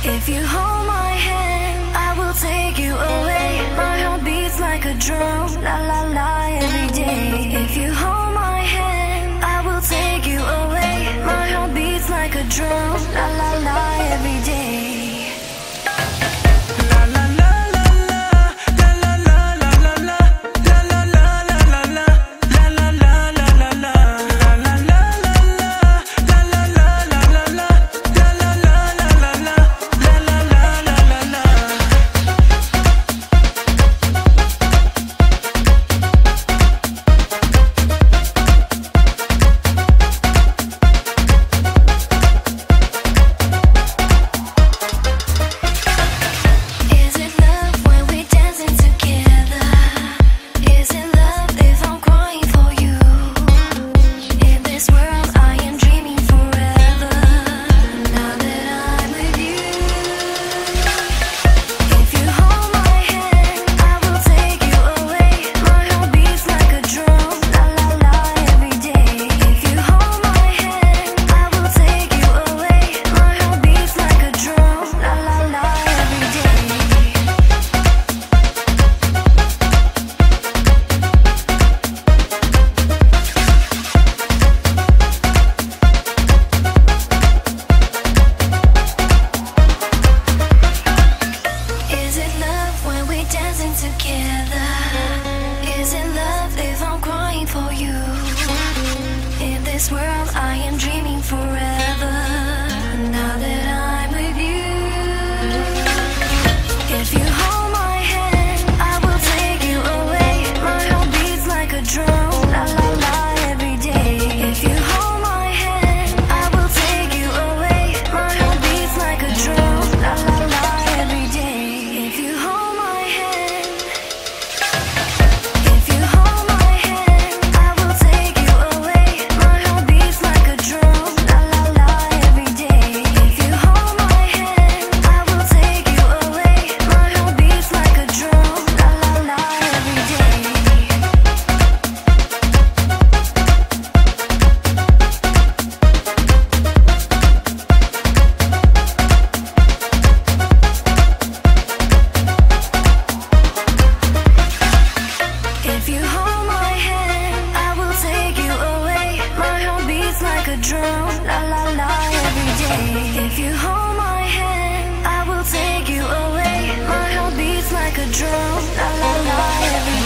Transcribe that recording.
If you hold my hand, I will take you away. My heart beats like a drum, la la la, every day. If you hold my hand, I will take you away. My heart beats like a drum, la la la, every day. This world I am dreaming forever. Now that I'm with you. If you hold my hand, I will take you away. My heart beats like a drum, la la la, every day. If you hold my hand, I will take you away. My heart beats like a drum, la la la, every day. If you hold my hand, if you hold my hand, I will take you away. My heart beats like a drum, la la la, every day. If you hold my hand, I will take you away. My heart beats like a drum, la la la, every day. If you hold my hand, I will take you away. My heart beats like a drum, la la la, every day. If you hold my hand, I will take you away. My heart beats like a drum, la la la, every day.